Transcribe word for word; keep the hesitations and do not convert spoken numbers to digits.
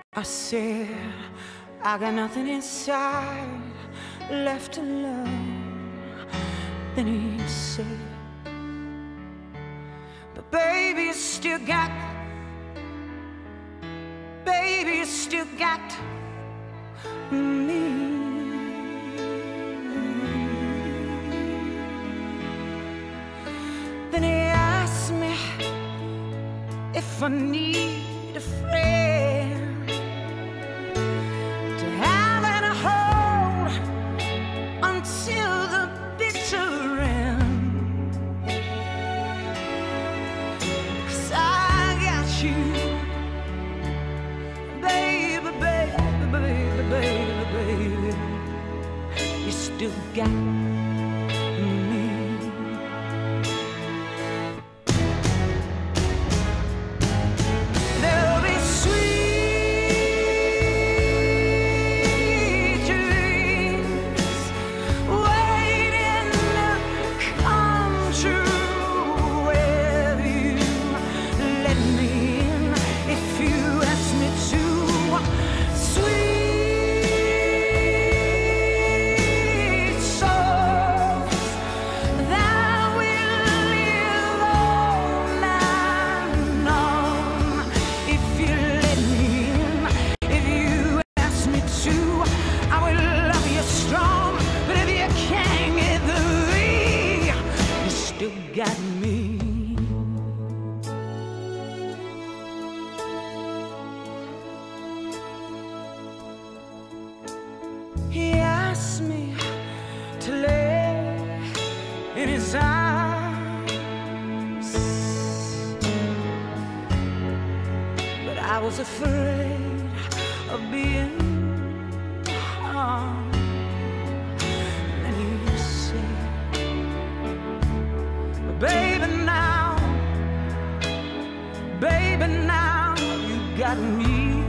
I said, I got nothing inside left to love. Then he said, but baby, you still got, baby, you still got me. Then he asked me if I need a friend to have and hold until the bitter end. 'Cause I got you, baby, baby, baby, baby, baby. You still got me. Got me. He asked me to lay in his arms, but I was afraid of being harmed. And he said, baby, now, baby, now you got me.